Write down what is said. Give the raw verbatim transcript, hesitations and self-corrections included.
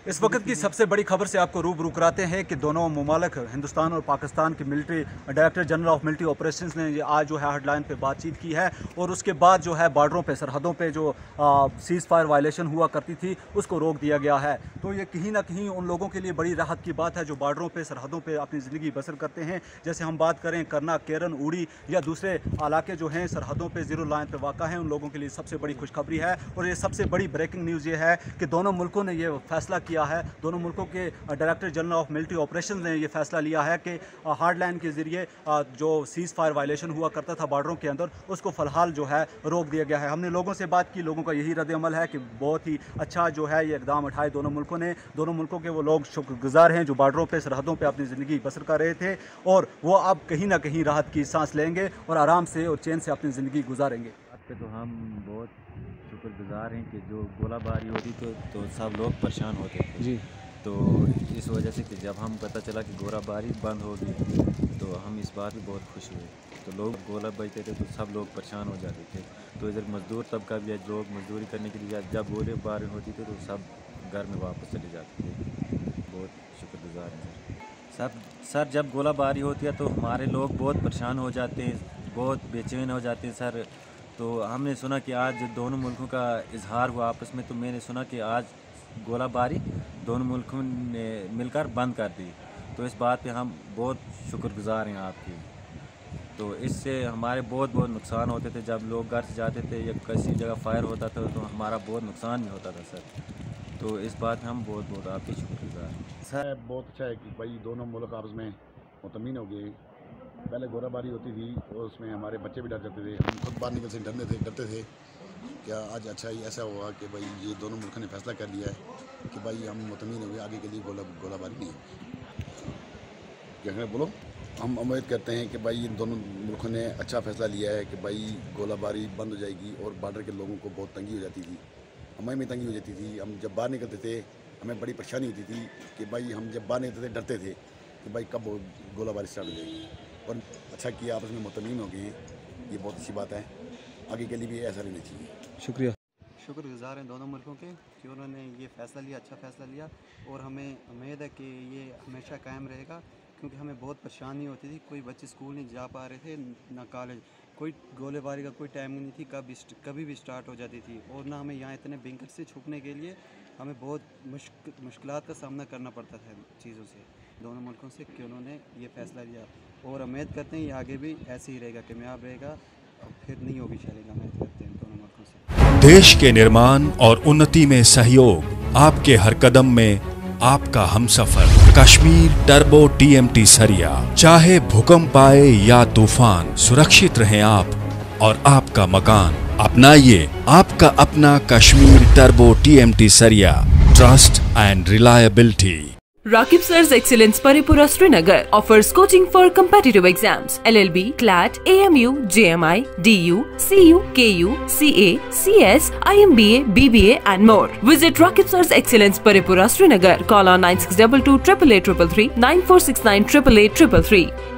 इस वक्त की सबसे बड़ी खबर से आपको रूबरू कराते हैं कि दोनों ममालिक हिंदुस्तान और पाकिस्तान के military director general of military operations ने आज जो है हेडलाइन पे बातचीत की है और उसके बाद जो है बॉर्डरों पे सरहदों पे जो सीज़ फायर वायलेशन हुआ करती थी उसको रोक दिया गया है। तो ये कहीं ना कहीं उन लोगों के लिए बड़ी राहत की बात है जो बॉर्डरों पे सरहदों पे अपनी ज़िंदगी बसर करते हैं। जैसे हम बात करें करना, केरन, उड़ी या दूसरे इलाके जो हैं सरहदों पर ज़ीरो लाइन पर वाक़ा हैं, उन लोगों के लिए सबसे बड़ी खुशखबरी है। और ये सबसे बड़ी ब्रेकिंग न्यूज़ ये है कि दोनों मुल्कों ने ये फैसला किया है, दोनों मुल्कों के director general of military operations ने ये फैसला लिया है कि हार्ड लाइन के ज़रिए जो सीज़ फायर वायलेशन हुआ करता था बॉर्डरों के अंदर उसको फ़िलहाल जो है रोक दिया गया है। हमने लोगों से बात की, लोगों का यही रद्द-ए-अमल है कि बहुत ही अच्छा जो है ये इक़दाम उठाए दोनों मुल्कों ने। दोनों मुल्कों के वो लोग शुक्रगुजार हैं जो बॉर्डरों पर सरहदों पर अपनी ज़िंदगी बसर कर रहे थे और वो अब कहीं ना कहीं राहत की सांस लेंगे और आराम से और चैन से अपनी ज़िंदगी गुजारेंगे। पे तो हम बहुत शुक्रगुजार हैं कि जो गोलाबारी होती तो तो सब लोग परेशान होते थे जी। तो इस वजह से कि जब हम पता चला कि गोलाबारी बंद होगी तो हम इस बात में बहुत खुश हुए। तो लोग गोला बजते थे तो सब लोग परेशान हो जाते थे। तो इधर मज़दूर तबका भी लोग मजदूरी करने के लिए जब गोलीबारी होती थी तो सब घर में वापस चले जाते थे। बहुत शुक्रगुजार हैं सब सर। जब गोलाबारी होती है तो हमारे लोग बहुत परेशान हो जाते हैं, बहुत बेचैन हो जाते हैं सर। तो हमने सुना कि आज दोनों मुल्कों का इजहार हुआ आपस में, तो मैंने सुना कि आज गोलाबारी दोनों मुल्कों ने मिलकर बंद कर दी। तो इस बात पे हम बहुत शुक्रगुजार हैं आपकी। तो इससे हमारे बहुत बहुत नुकसान होते थे, जब लोग घर से जाते थे या किसी जगह फायर होता था तो हमारा बहुत नुकसान भी होता था सर। तो इस बात में हम बहुत बहुत आपके शुक्रगुजार हैं सर। बहुत अच्छा है कि भाई दोनों मुल्क आपस में मुतमीन हो गए। पहले गोलाबारी होती थी और उसमें हमारे बच्चे भी डर जाते थे, हम खुद बाहर निकल से डरते थे डरते थे क्या आज अच्छा ही ऐसा हुआ कि भाई ये दोनों मुल्कों ने फैसला कर लिया है कि भाई हम मुतमीन हो गए, आगे के लिए गोला गोलाबारी नहीं है। क्या करें बोलो। हम उम्मीद करते हैं कि भाई इन दोनों मुल्कों ने अच्छा फैसला लिया है कि भाई गोलाबारी बंद हो जाएगी और बॉर्डर के लोगों को बहुत तंगी हो जाती थी, हमें भी तंगी हो जाती थी। हम जब बाहर निकलते थे हमें बड़ी परेशानी होती थी कि भाई हम जब बाहर निकलते थे डरते थे कि भाई कब गोलाबारी स्टार्ट हो जाएगी। और अच्छा किया आपस में मुतमीन हो गए, ये बहुत अच्छी बात है, आगे के लिए भी ऐसा रहना चाहिए। शुक्रिया। शुक्रगुजार हैं दोनों मुल्कों के कि उन्होंने ये फ़ैसला लिया, अच्छा फ़ैसला लिया और हमें उम्मीद है कि ये हमेशा कायम रहेगा, क्योंकि हमें बहुत परेशानी होती थी। कोई बच्चे स्कूल नहीं जा पा रहे थे, ना कॉलेज, कोई गोलीबारी का कोई टाइम नहीं थी, कभी कभी भी स्टार्ट हो जाती थी। और ना हमें यहाँ इतने बिंकर से छुपने के लिए हमें बहुत मुश्किल मुश्किलात का सामना करना पड़ता था चीज़ों से, दोनों मुल्कों से, कि उन्होंने ये फ़ैसला लिया। और उम्मीद करते हैं ये आगे भी ऐसे ही रहेगा, कामयाब रहेगा और फिर नहीं होगी चलेगा। उम्मीद करते हैं दोनों मुल्कों से। देश के निर्माण और उन्नति में सहयोग, आपके हर कदम में आपका हमसफर। कश्मीर टर्बो टीएमटी सरिया, चाहे भूकंप आए या तूफान, सुरक्षित रहें आप और आपका मकान। अपनाइए आपका अपना कश्मीर टर्बो टीएमटी सरिया, trust and reliability. Rakib Sir's Excellence Paripura Srinagar offers coaching for competitive exams, L L B, C L A T, A M U, J M I, D U, C U, K U, C A, C S, I M B A, B B A and more. Visit Rakib Sir's Excellence Paripura Srinagar. Call on nine six two two, eight eight eight three three, nine four six nine, eight eight eight three three.